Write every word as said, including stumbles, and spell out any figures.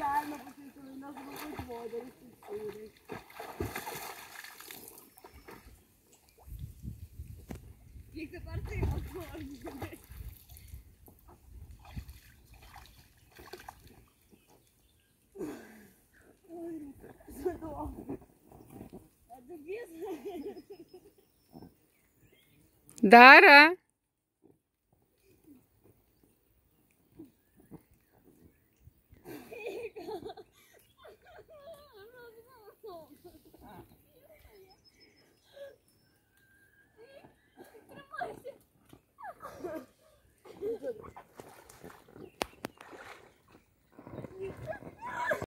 calma, porque il nostro non puoi muovere, restrizioni. E che parte la fuori? Дара.